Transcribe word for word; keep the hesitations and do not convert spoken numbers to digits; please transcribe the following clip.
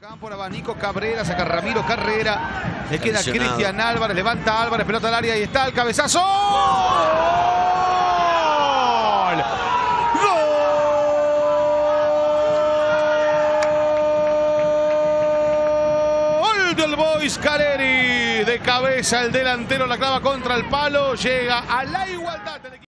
Van por abanico Cabrera, saca Ramiro Carrera. Le queda Cristian Álvarez, levanta Álvarez, pelota al área y está el cabezazo. ¡Gol! ¡Gol del Boys Caleri! De cabeza el delantero la clava contra el palo, llega a la igualdad.